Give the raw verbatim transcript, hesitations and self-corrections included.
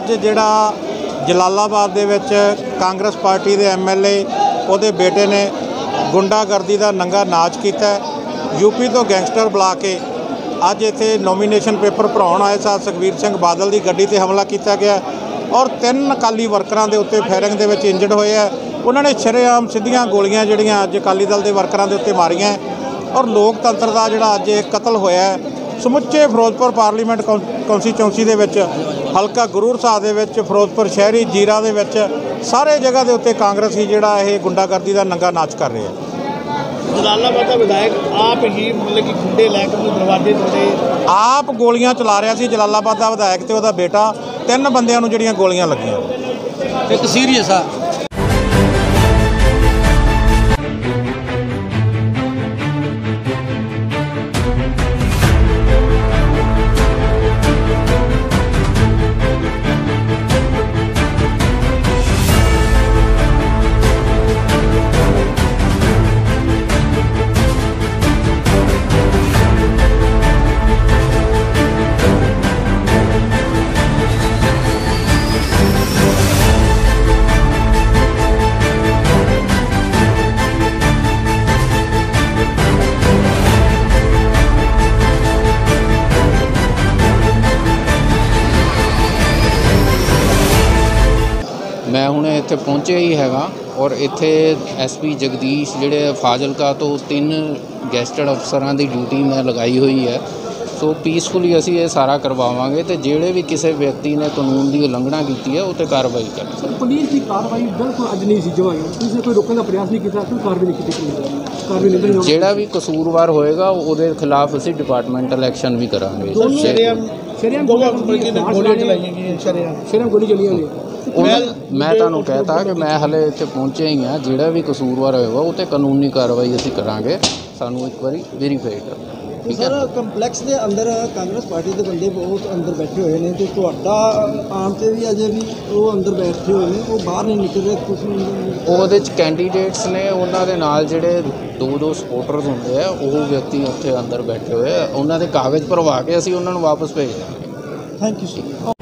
ਅੱਜ ਜਿਹੜਾ ਜਲਾਲਾਬਾਦ ਦੇ ਵਿੱਚ ਕਾਂਗਰਸ ਪਾਰਟੀ ਦੇ ਐਮ ਐਲ ਏ ਉਹਦੇ ਬੇਟੇ ਨੇ ਗੁੰਡਾਗਰਦੀ ਦਾ ਨੰਗਾ ਨਾਚ ਕੀਤਾ। यूपी तो गैंगस्टर बुला के अज इत्थे नोमीनेशन पेपर भराउण आए सा सुखबीर सिंह बादल की गड्डी ते हमला किया गया और तीन अकाली वर्करां दे उत्ते फायरिंग दे विच इंजर्ड होए है। उन्होंने शरेआम सीधियां गोलियां जिहड़ियां अज अकाली दल के वर्करां दे उत्ते मारियां और लोकतंत्र का जिहड़ा अज कतल होया है। समुचे फिरोजपुर पार्लीमेंट कॉन्स्टिट्यूंसी दे विच हलका गुरूर साहब दे विच फिरोजपुर शहरी जीरा दे विच सारे जगह के उत्ते कांग्रेस ही जिहड़ा इह गुंडागर्दी का नंगा नाच कर रहे हैं। जलालाबाद का विधायक आप ही मतलब कि गुंडे लैके दरवाजे तोड़े आप गोलियां चला रहा सी। जलालाबाद का विधायक ते उहदा बेटा तीन बंदियां नूं जिहड़ियां गोलियां लगियां एक सीरीयस आ। मैं हुणे इत्थे पहुँचे ही हैगा और इत्थे एस पी जगदीश जिहड़े फाजिलका तो तीन गैसटेड अफसरां दी ड्यूटी मैं लगाई हुई है। सो पीसफुली असीं ये सारा करवावांगे ते जिहड़े भी किसी व्यक्ति ने कानून की उलंघना की है उस कार्रवाई करें। सर पुलिस की कार्रवाई बिल्कुल अज नहीं सी जो आई पुलिस ने कोई रोकने का प्रयास नहीं किया, कोई कार्रवाई नहीं की कार्रवाई नहीं। जिहड़ा भी कसूरवार होएगा उहदे खिलाफ असीं डिपार्टमेंटल एक्शन भी करांगे। गोली चलियां ने मैं तुहानूं कहता कि मैं हले इत्थे पहुँचे ही हाँ। जिहड़ा भी कसूरवार होएगा उस ते कानूनी कार्रवाई असीं करांगे। सानूं एक बारी वेरीफाई करना। सर कंपलैक्स के अंदर कांग्रेस पार्टी के बंदे बहुत अंदर बैठे हुए हैं तो तुहाडा आम से भी अजे भी वो अंदर बैठे हुए हैं, वो बाहर नहीं निकल रहे कुछ नहीं। ਉਹਦੇ 'ਚ ਕੈਂਡੀਡੇਟਸ ਨੇ ਉਹਨਾਂ ਦੇ ਨਾਲ ਜਿਹੜੇ ਦੋ ਦੋ ਸਪੋਰਟਰਸ ਹੁੰਦੇ ਆ ਉਹ ਵਿਅਕਤੀ ਉੱਥੇ ਅੰਦਰ ਬੈਠੇ ਹੋਏ ਆ। ਉਹਨਾਂ ਦੇ ਕਾਗਜ਼ ਭਰਵਾ ਕੇ ਅਸੀਂ ਉਹਨਾਂ ਨੂੰ ਵਾਪਸ ਭੇਜ ਦਾਂਗੇ। Thank you sir.